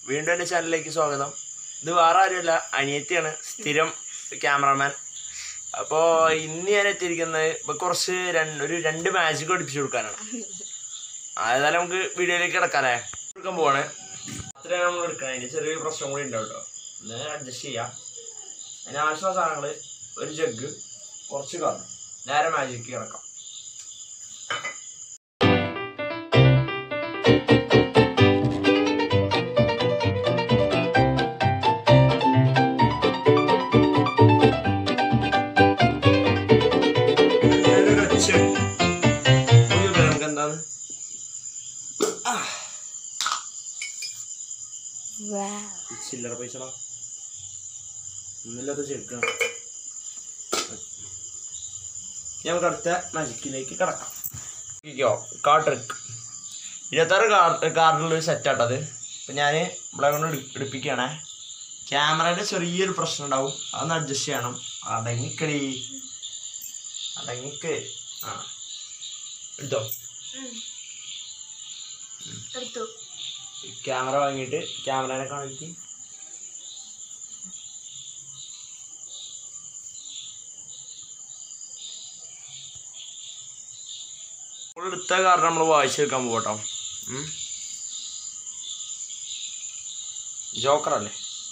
വീണ്ടും എൻ്റെ ചാനലിലേക്ക് സ്വാഗതം. ഇത് വേറെ ആരുമല്ല, അനിയത്തിയാണ്, സ്ഥിരം ക്യാമറമാൻ. അപ്പോൾ ഇന്ന് ഞാൻ എത്തിയിരിക്കുന്നത് ഇപ്പോൾ കുറച്ച് ഒരു 2 മാജിക് പഠിപ്പിച്ചു കൊടുക്കാനാണ്. അതായത് നമുക്ക് വീഡിയോയിലേക്ക് കിടക്കാല്ലേ, എടുക്കാൻ പോവാണ്. അത്രയാണ് നമ്മൾ എടുക്കണം. അതിൻ്റെ ചെറിയൊരു പ്രശ്നം കൂടി ഉണ്ടാവും കേട്ടോ, ഒന്ന് അഡ്ജസ്റ്റ് ചെയ്യാം. അതിന് ആവശ്യമുള്ള സാധനങ്ങൾ ഒരു ജഗ്, കുറച്ച് കാരണം നേരെ മാജിക്ക് കിടക്കാം. എന്താണ് ചില്ലറ പൈസ ഒന്നുമില്ലാത്ത ചെറുക്കാണ്. നമുക്ക് അടുത്ത മാജിക്കിലേക്ക് കിടക്കാം. കാർഡ് ട്രിക്ക് 26 കാർഡിലൊരു സെറ്റാട്ടത്. ഇപ്പം ഞാൻ ഇവിടെ കൊണ്ട് എടുപ്പിക്കുകയാണേ. ക്യാമറയുടെ ചെറിയൊരു പ്രശ്നം ഉണ്ടാവും, അതൊന്ന് അഡ്ജസ്റ്റ് ചെയ്യണം. അടങ്ങിക്കളി, അടങ്ങിക്ക്. ആ എടുത്തോ. ക്യാമറ വാങ്ങിയിട്ട് ക്യാമറനെ കാണിക്ക്. എടുത്ത കാരണം നമ്മൾ വായിച്ചു വെക്കാൻ പോകട്ടോ. ജോക്കറല്ലേ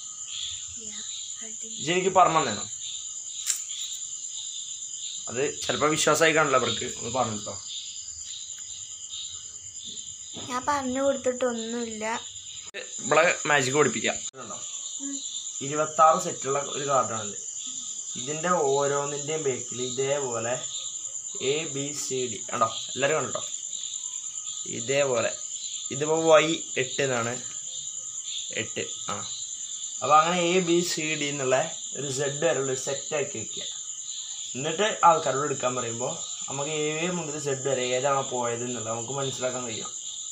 എനിക്ക് പറഞ്ഞു തന്നേനോ? അത് ചിലപ്പോൾ വിശ്വാസമായി കാണില്ല അവർക്ക്. ഒന്ന് പറഞ്ഞിട്ടോ. ഞാൻ പറഞ്ഞു കൊടുത്തിട്ടൊന്നുമില്ല. ഇവിടെ മാജിക് പഠിപ്പിക്കാം. 26 സെറ്റുള്ള ഒരു കാർഡാണിത്. ഇതിൻ്റെ ഓരോന്നിൻ്റെയും ബേക്കിൽ ഇതേപോലെ ABCD കണ്ടോ, എല്ലാവരും കണ്ടോ? ഇതേപോലെ ഇതിപ്പോൾ Y8 എന്നാണ്, 8. ആ അപ്പോൾ അങ്ങനെ ABCD എന്നുള്ള ഒരു Z വരെയുള്ള സെറ്റാക്കി വയ്ക്കുക. എന്നിട്ട് ആൾക്കാരോട് എടുക്കാൻ പറയുമ്പോൾ നമുക്ക് A മുതൽ Z വരെ ഏതാണോ പോയത് എന്നുള്ളത് നമുക്ക് മനസ്സിലാക്കാൻ കഴിയും.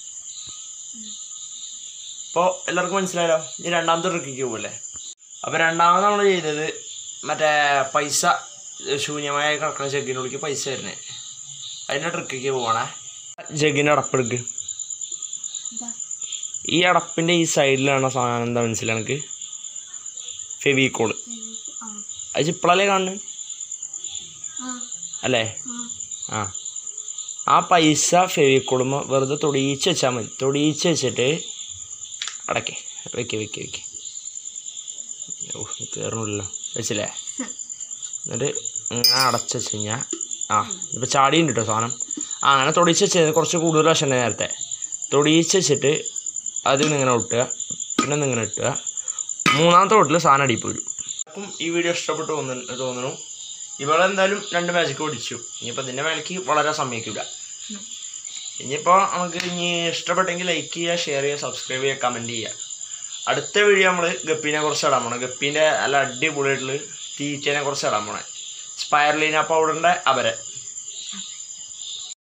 ഇപ്പോൾ എല്ലാവർക്കും മനസ്സിലായല്ലോ. ഇനി രണ്ടാമത്തെ ട്രിക്കിലേക്ക് പോകല്ലേ. അപ്പോൾ രണ്ടാമത് നമ്മൾ ചെയ്തത് മറ്റേ പൈസ ശൂന്യമായ കിടക്കുന്ന ജഗ്ഗിനുള്ളിലേക്ക് പൈസ വരുന്നത്, അതിൻ്റെ ട്രിക്കിലേക്ക് പോകണേ. ജഗ്ഗിൻ്റെ അടപ്പെടുക്ക്. ഈ അടപ്പിൻ്റെ ഈ സൈഡിലാണ് സാധനം. എന്താ മനസ്സിലായി എനിക്ക്? ഫെവിക്കോള്. അത് ഇപ്പോഴല്ലേ കാണുന്നത് അല്ലേ? ആ പൈസ ഫെവിക്കോളുമ്പോൾ വെറുതെ തൊടിയിച്ച് വെച്ചാൽ മതി. തൊടിയിച്ച് വെച്ചിട്ട് അടക്കേ വെക്കേ. ഓ കയറണില്ലല്ലോ, വെച്ചില്ലേ? എന്നിട്ട് ഇങ്ങനെ അടച്ച് വെച്ച് കഴിഞ്ഞാൽ ഇപ്പോൾ ചാടിയുണ്ട് കേട്ടോ സാധനം. അങ്ങനെ തൊടിയിച്ച് വെച്ചത് കുറച്ച് കൂടുതൽ വശം നേരത്തെ. തൊടിയിച്ച് വെച്ചിട്ട് അതിൽ നിന്നിങ്ങനെ ഒട്ടുക, പിന്നെ നിന്നിങ്ങനെ ഇട്ടുക. മൂന്നാമത്തെ തൊട്ടിൽ സാധനം അടിപ്പോരും. അപ്പം ഈ വീഡിയോ ഇഷ്ടപ്പെട്ടു തോന്നുന്നു. ഇവിടെ എന്തായാലും 2 മാജിക്ക് പഠിച്ചു. ഇനിയിപ്പോൾ ഇതിൻ്റെ മേലേക്ക് വളരെ സമയക്കില്ല. ഇനിയിപ്പോൾ നമുക്ക് ഇനി ഇഷ്ടപ്പെട്ടെങ്കിൽ ലൈക്ക് ചെയ്യുക, ഷെയർ ചെയ്യുക, സബ്സ്ക്രൈബ് ചെയ്യുക, കമൻറ്റ് ചെയ്യുക. അടുത്ത വീഡിയോ നമ്മൾ ഗപ്പീനെ കുറിച്ച് ഇടാൻ പോകണം. ഗപ്പീൻ്റെ നല്ല അടിപൊളിയായിട്ടുള്ള തീറ്റേനെ കുറിച്ച് ഇടാൻ പോണേ. സ്പൈറലീന പൗഡറിൻ്റെ അവരെ